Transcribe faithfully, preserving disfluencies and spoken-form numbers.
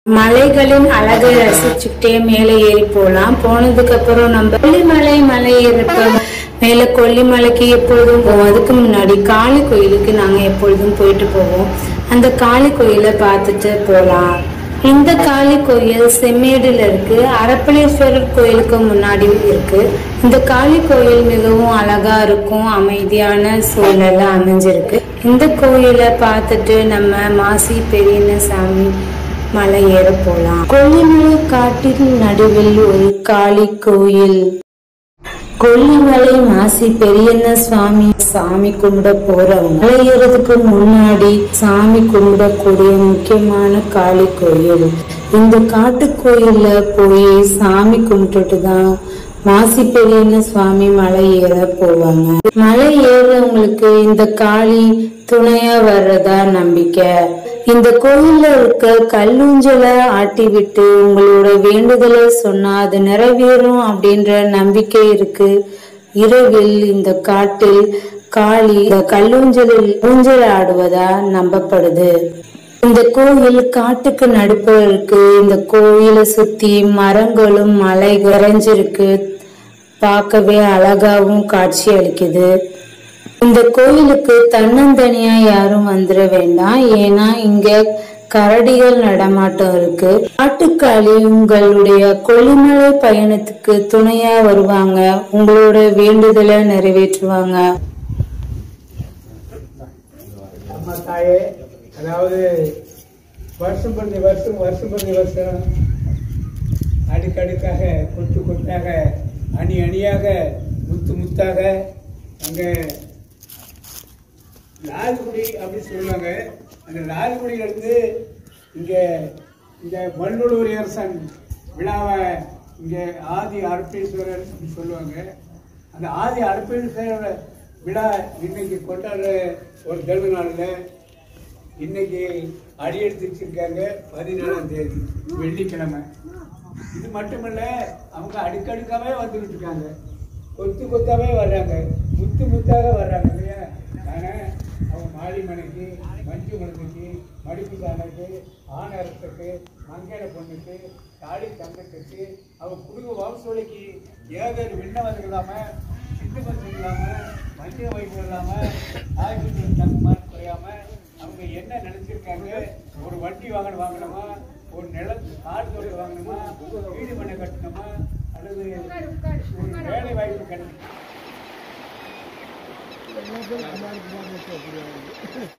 மலைகளின் அழகை ரசிச்சுக்கிட்டே மேலே ஏறி போலாம். போனதுக்கு அப்புறம் நம்ம கொல்லிமலை மலை ஏறப்ப மேல கொல்லிமலைக்கு எப்பொழுதும் போவோம். அதுக்கு முன்னாடி காளி கோயிலுக்கு நாங்க எப்பொழுதும் போயிட்டு போவோம். அந்த காளி கோயிலை பார்த்துட்டு போலாம். இந்த காளி கோயில் செம்மேடுல இருக்கு. அரப்பளீஸ்வரர் கோயிலுக்கு முன்னாடி இருக்கு. இந்த காளி கோயில் மிகவும் அழகா இருக்கும். அமைதியான சூழல அமைஞ்சிருக்கு. இந்த கோயிலை பார்த்துட்டு நம்ம மாசி பெரியசாமி மலை ஏற போலாம். கொல்லிமலை காட்டின் நடுவில் ஒரு காளி கோயில். கொல்லிமலை மாசி பெரியண்ண சுவாமி சாமி கும்பிட போறவங்க மலை ஏறதுக்கு முன்னாடி சாமி கும்பிடக்கூடிய முக்கியமான காளி கோயில். இந்த காட்டு கோயில்ல போய் சாமி கும்பிட்டுட்டு தான் மாசி பெரியண்ண சுவாமி மலை ஏற போவாங்க. மலை ஏறவங்களுக்கு இந்த காளி துணையா வர்றதா நம்பிக்கை. இந்த கோயில்ல இருக்க கல்லூஞ்சலை ஆட்டி விட்டு உங்களோட வேண்டுதலை சொன்னா அது நிறைவேறும் அப்படின்ற நம்பிக்கை இருக்கு. இரவில் இந்த காட்டில் காளி கல்லூஞ்சலில் ஊஞ்சல் ஆடுவதா நம்பப்படுது. இந்த கோயில் காட்டுக்கு நடுப்புற இருக்கு. இந்த கோயிலை சுத்தி மரங்களும் மலை நிறைஞ்சிருக்கு. பார்க்கவே அழகாவும் காட்சி அளிக்குது. இந்த கோயிலுக்கு தன்னந்தனியா யாரும் வந்துட வேண்டாம். ஏன்னா இங்க கரடிகள் நடமாட்டம் இருக்கு. காட்டுக்காளி உங்களுடைய கொல்லிமலை பயணத்துக்கு துணையா வருவாங்க. உங்களோட வேண்டுதலை நிறைவேற்றுவாங்க. அம்மா தாயே, அதாவது வருஷம் பண்ணி வருஷம் வருஷம் பண்ணி வருஷம் அடுக்கடுக்காக கொத்து கொத்தாக அணி அணியாக முத்து முத்தாக அங்க லால்குடி அப்படின்னு சொல்லுவாங்க. அந்த லால்குடியிலிருந்து இங்கே இந்த வள்ளுவர் அரசன் விழாவை இங்கே ஆதி அரப்பேஸ்வரர் அப்படின்னு சொல்லுவாங்க. அந்த ஆதி அரப்பேஸ்வரர் விழா இன்னைக்கு கொண்டாடுற ஒரு திறந்த நாளில் இன்னைக்கு அடியெடுத்து வச்சிருக்காங்க. பதினேழாம் தேதி வெள்ளிக்கிழமை. இது மட்டுமல்ல, அவங்க அடுக்கடுக்காவே வந்துகிட்டு இருக்காங்க. கொத்து கொத்தாவே வர்றாங்க, முத்து முத்தாக வர்றாங்க இல்லையா. ஆனால் அவங்க மாலிமனைக்கு, மஞ்சு மலனுக்கு, மடிப்பு சாணக்கு, ஆனரத்துக்கு, மங்கேட பொண்ணுக்கு, தாடி தங்கத்துக்கு, அவங்க குடும்ப வம்சோலைக்கு ஏதோ விண்ணவர்கள் இல்லாமல், சித்து மருந்து இல்லாமல், மஞ்சள் வைப்பு இல்லாமல், ஆயுத தங்கமாக குறையாமல் அவங்க என்ன நினைச்சிருக்காங்க? ஒரு வண்டி வாகனம் வாங்கணுமா, ஒரு நிலம் காடு தோட்டம் வாங்கணுமா, வீடு மனை கட்டணுமா, அல்லது ஒரு வேலை வாய்ப்பு கிடைக்கும்.